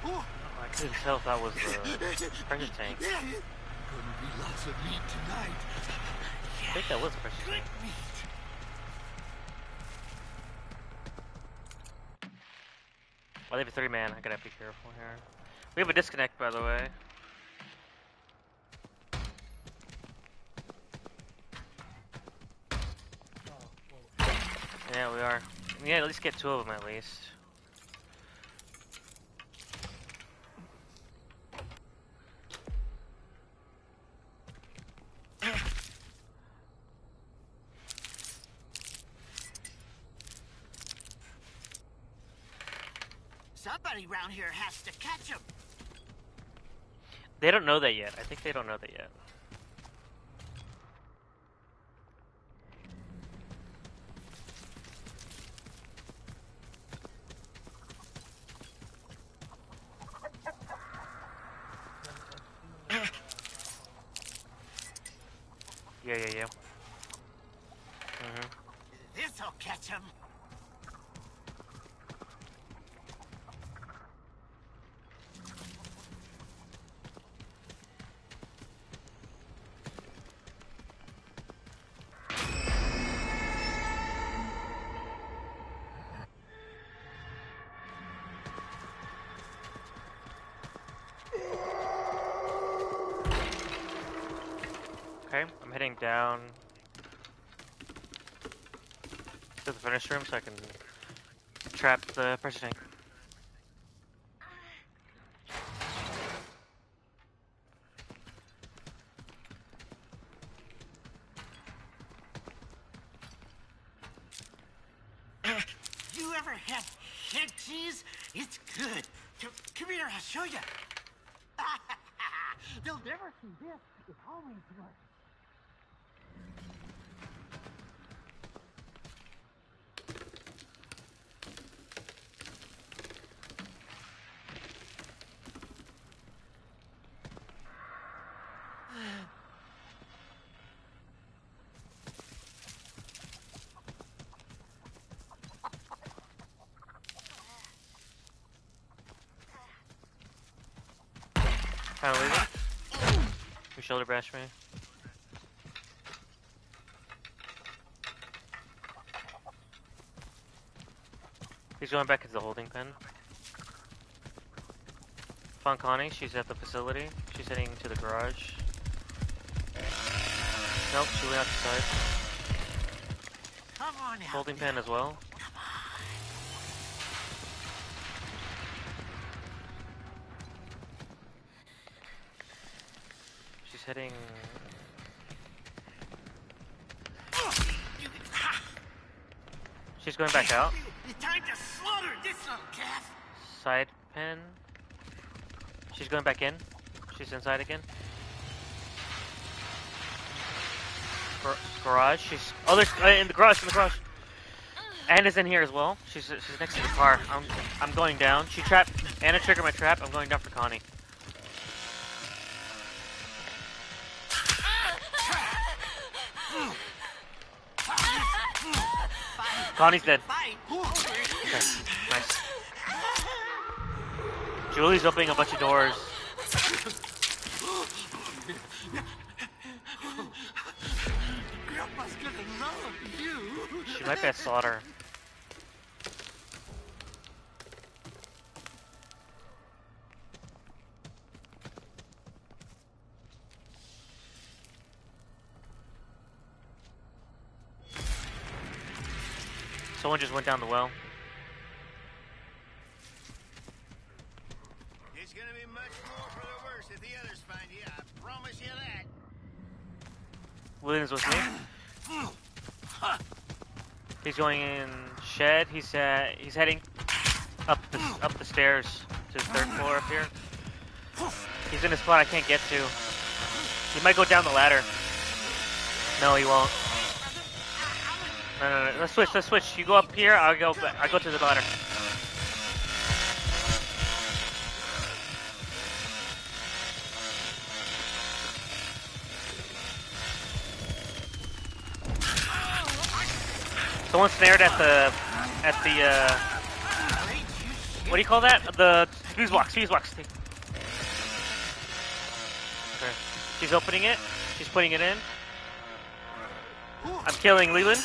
Oh, I couldn't tell if that was the pressure tank. Gonna be lots of meat tonight. I think that was a pressure tank. I leave a 3-man. I gotta be careful here. We have a disconnect, by the way. Yeah, we are. Yeah, at least get 2 of them at least. Somebody around here has to catch him. They don't know that yet. I think they don't know that yet. Yeah. This'll catch him. Okay, I'm heading down to the furnace room so I can trap the pressure tank. You ever had head cheese? It's good. Come here, I'll show you. They'll never see this. It's always good. Kinda leaving. You shoulder bash me. He's going back into the holding pen. Found Connie, she's at the facility. She's heading to the garage. Nope, she went outside. Come on now. Holding pen as well. She's heading... She's going back out. It's time to slaughter this little calf. Side pen. She's going back in. She's inside again. Garage. She's in the garage. Anna's in here as well. She's next to the car. I'm going down. She trapped. Anna triggered my trap. I'm going down for Connie. Connie's dead. Okay, nice. Julie's opening a bunch of doors. Grandpa's gonna love you. She might be at slaughter. Someone just went down the well. It's gonna be much more for the worse if the others find you. I promise you that. Williams with me. He's going in shed. He's heading up the stairs to the 3rd floor up here. He's in a spot I can't get to. He might go down the ladder. No, he won't. No. Let's switch. You go up here. I go to the ladder. Someone snared at the What do you call that? The fuse box. Fuse box. Okay. She's opening it. She's putting it in. I'm killing Leland.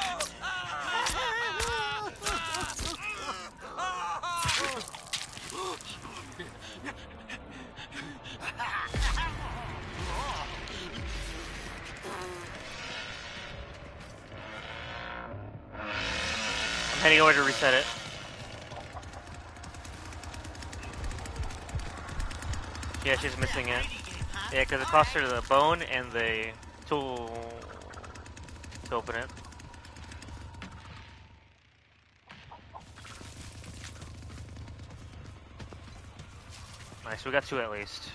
I'm heading over to reset it. Yeah, she's missing it. Yeah, because it costs her the bone and the tool to open it. Nice, we got 2 at least.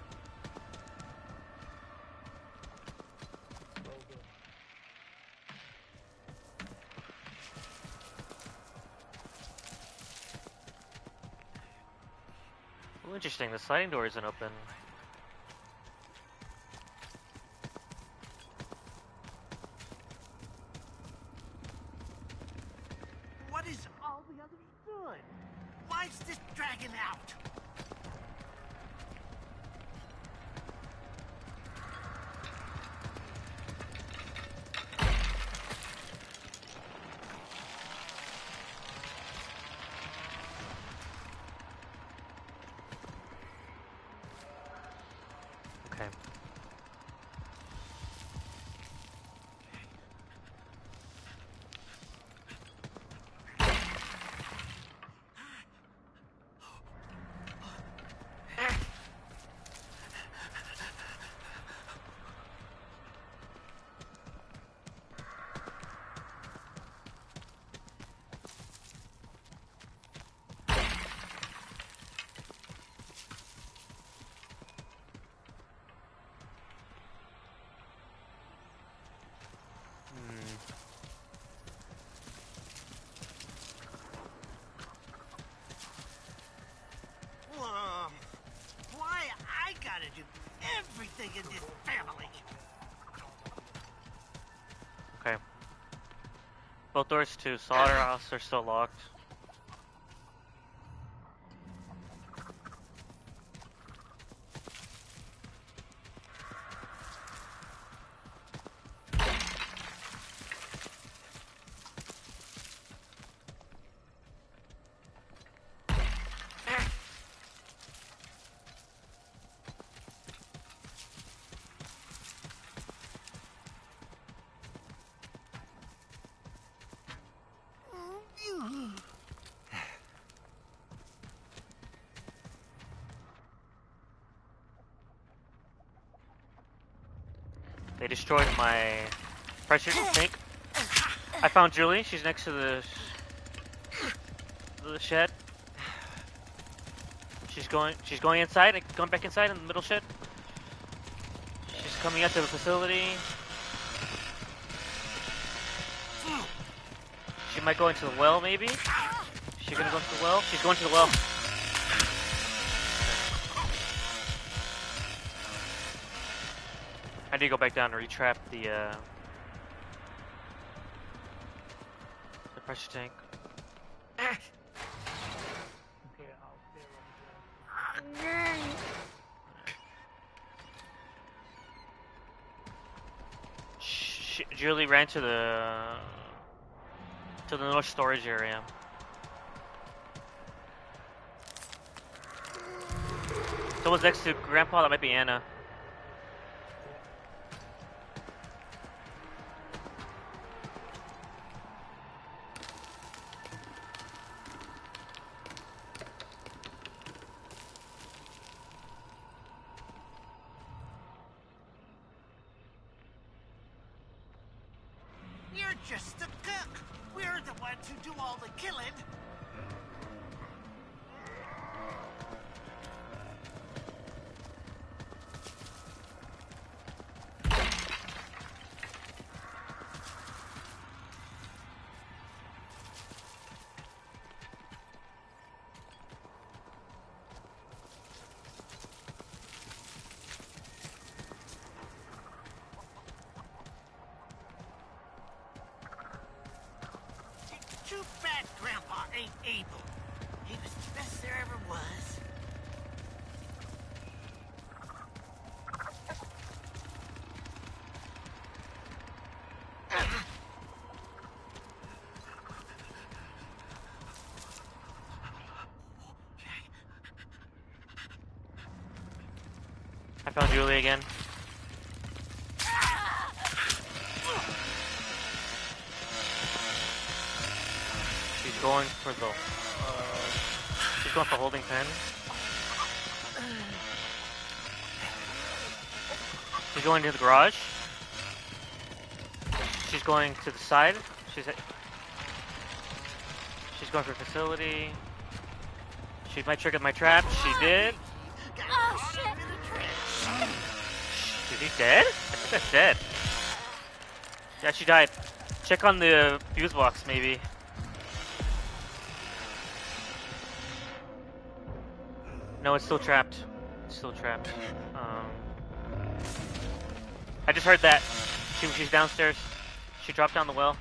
Ooh, interesting, the sliding door isn't open. What is all the others doing? Why's this dragging out? Okay. Why I gotta do everything in this family? Okay. Both doors to slaughterhouse are still locked. They destroyed my pressure tank. I found Julie. She's next to the shed. She's going inside. Going back inside in the middle shed. She's coming out to the facility. She might go into the well, maybe. Is she gonna go into the well? She's going to the well. I need to go back down and retrap the pressure tank. Julie ran to the north storage area. Someone's next to Grandpa. That might be Anna. You're just the cook. We're the ones who do all the killing. Too bad Grandpa ain't able. He was the best there ever was. I found Julie again. She's going for the. She's going for holding pen. She's going to the garage. She's going to the side. She's going for facility. She might trigger my trap. She did. Oh shit! Is he dead? I think that's dead. Yeah, she died. Check on the fuse box, maybe. No, it's still trapped. It's still trapped. I just heard that. She's downstairs. She dropped down the well.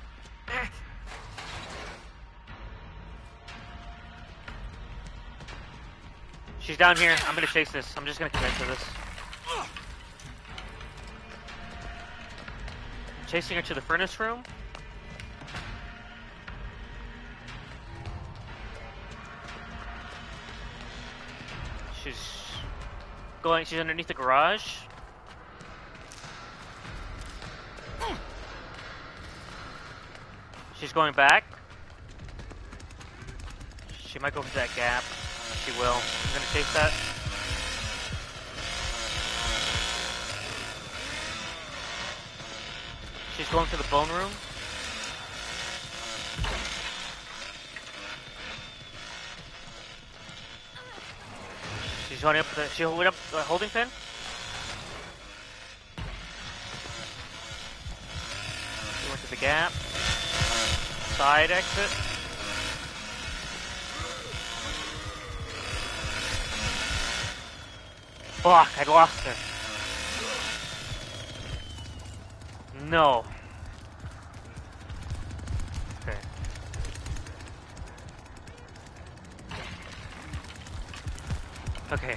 She's down here. I'm gonna chase this. I'm just gonna commit to this. Chasing her to the furnace room. She's underneath the garage. She's going back. She might go for that gap. She will. I'm gonna chase that. She's going to the bone room. She's running up the. She holding up the holding pin. She went to the gap. Side exit. Fuck! I lost her. No. Okay. Okay.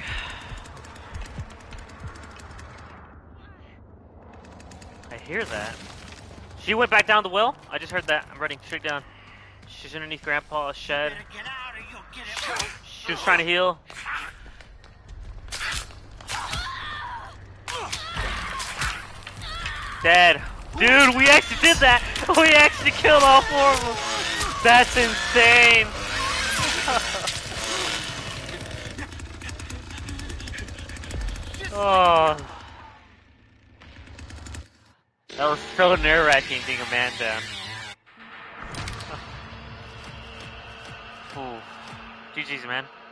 I hear that. She went back down the well. I just heard that. I'm running straight down. She's underneath Grandpa's shed. Better get out or you'll get it right. She was trying to heal. Dead. Dude, we actually did that! We actually killed all 4 of them! That's insane! Oh. That was so nerve-wracking being a man down. Ooh. GG's, man.